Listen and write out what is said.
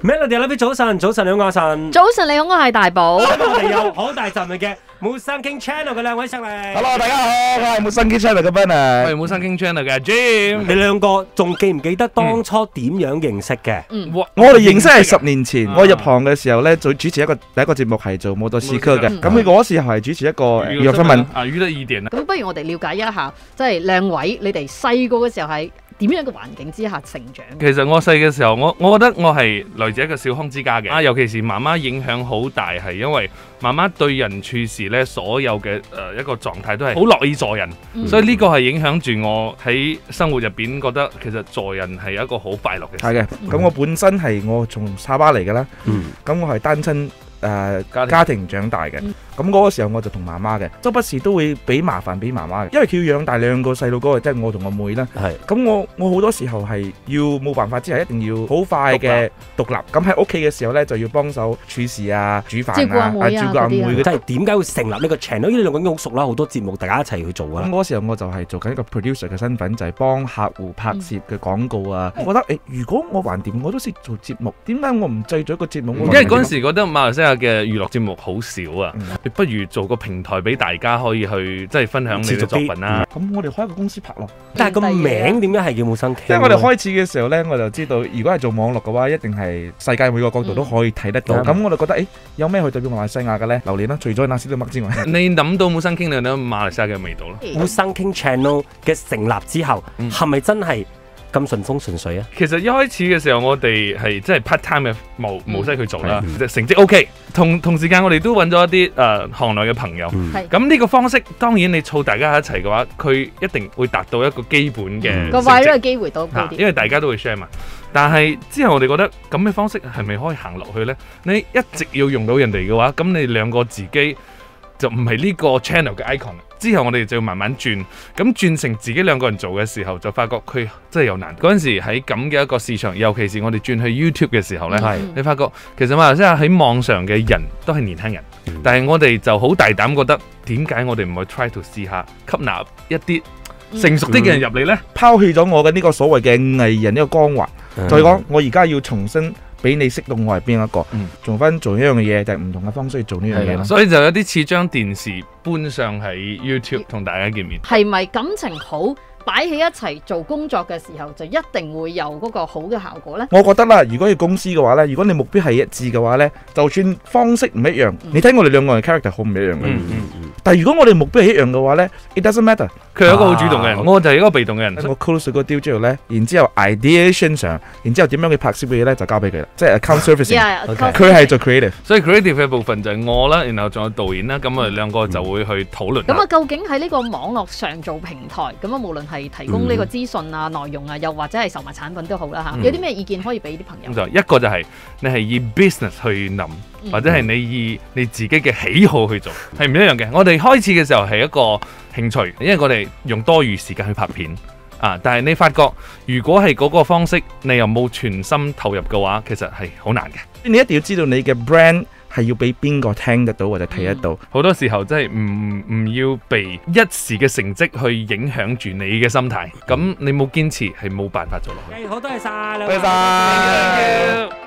Melody 啦，早晨，早晨，兩個晨， 早晨你好，我係大寶。 我哋有好大陣味嘅冇生傾 channel 嘅兩位上嚟。 Hello， 大家好，我係冇生傾 channel 嘅 Bernard， 我係冇生傾 channel 嘅 Jim。 你兩個仲記唔記得當初點樣認識嘅？ 我哋認識係10年前，我入行嘅時候咧，做主持第一個節目係做 Motorcycle 嘅。咁佢嗰時候係主持一個娛樂新聞啊，娛樂熱點啊。 咁不如我哋了解一下，即係兩位你哋細個嘅時候係點樣嘅環境之下成長？ 其實我細嘅時候，我覺得我係來自一個小康之家嘅啊，尤其是媽媽影響好大，係因為媽媽對人處事咧，所有嘅一個狀態都係好樂意助人，所以呢個係影響住我喺生活入邊覺得其實助人係一個好快樂嘅事。 係嘅，咁我本身係我從沙巴嚟嘅啦，咁我係單親家庭長大嘅。咁嗰個時候我就同媽媽嘅，周不時都會俾麻煩俾媽媽嘅，因為佢要養大兩個細路哥，即係我同我妹啦。係，咁我好多時候係要冇辦法之下，一定要好快嘅獨立。咁喺屋企嘅時候咧，就要幫手處事啊、煮飯啊、照顧阿妹嘅。 即係點解會成立呢個 channel？因為你兩個已經好熟啦，好多節目大家一齊去做㗎啦。 咁嗰時候我就係做緊一個 producer 嘅身份，就係幫客戶拍攝嘅廣告啊。我覺得如果我橫掂我都識做節目，點解我唔製咗一個節目？ 因為嗰陣時覺得馬來西亞嘅娛樂節目好少啊。你不如做個平台俾大家可以去即係分享你嘅作品啦。 咁我哋開一個公司拍咯。 但係個名點解係叫冇生傾？ 即係我哋開始嘅時候咧，我就知道如果係做網絡嘅話，一定係世界每個角度都可以睇得到。咁我就覺得有咩去代表馬來西亞嘅咧？榴蓮啦，除咗那斯都麥之外， 你諗到冇生傾，你諗到馬來西亞嘅味道咯。 冇生傾 channel 嘅成立之後，係咪真係咁順風順水啊？ 其實一開始嘅時候，我哋係即係 part time 嘅模式去做啦，成績 OK。同時間我哋都揾咗一啲行內嘅朋友。咁呢個方式當然你湊大家一齊嘅話，佢一定會達到一個基本嘅個壞咗嘅機會都高啲， 因為大家都會 share 嘛。但係之後我哋覺得咁嘅方式係咪可以行落去呢？你一直要用到人哋嘅話，咁你兩個自己就唔係呢個 channel 嘅 icon。之後我哋就要慢慢轉，咁轉成自己兩個人做嘅時候，就發覺佢真係有難。嗰陣時喺咁嘅一個市場，尤其是我哋轉去 YouTube 嘅時候呢，你發覺其實馬來西亞喺網上嘅人都係年輕人，但係我哋就好大膽覺得，點解我哋唔去 try to 試下吸納一啲成熟啲嘅人入嚟呢？ 拋棄咗我嘅呢個所謂嘅藝人呢個光環，再講我而家要重新俾你識到我係邊一個，做翻做一樣嘅嘢，就係唔同嘅方式去做呢樣嘢咯。 所以就有啲似將電視搬上喺 YouTube 同大家見面。 係咪感情好擺喺一齊做工作嘅時候，就一定會有嗰個好嘅效果呢？ 我覺得啦，如果要公司嘅話呢，如果你目標係一致嘅話呢，就算方式唔一樣，你睇我哋兩個人 character 好唔一樣嘅。但係如果我哋目標係一樣嘅話呢 it doesn't matter。 佢係一個好主動嘅人，我就係一個被動嘅人。 我 close 個 deal 之後呢，然之後 ideation 上，然之後點樣去拍攝嘅嘢呢，就交俾佢啦，即係 account servicing。佢係做 creative， 所以 creative 嘅部分就係我啦，然後仲有導演啦，咁我哋兩個就會去討論。 咁啊，究竟喺呢個網絡上做平台，咁啊，無論係提供呢個資訊啊、內容啊，又或者係售賣產品都好啦嚇，有啲咩意見可以俾啲朋友？ 咁就一個就係你係以 business 去諗，或者係你以你自己嘅喜好去做，係唔一樣嘅。我哋開始嘅時候係一個興趣，因為我哋用多餘時間去拍片啊。但係你發覺，如果係嗰個方式，你又冇全心投入嘅話，其實係好難嘅。 你一定要知道你嘅 brand 係要俾邊個聽得到或者睇得到。 好多時候真係唔要被一時嘅成績去影響住你嘅心態。咁你冇堅持係冇辦法做落去。 好，多謝晒， 多謝晒。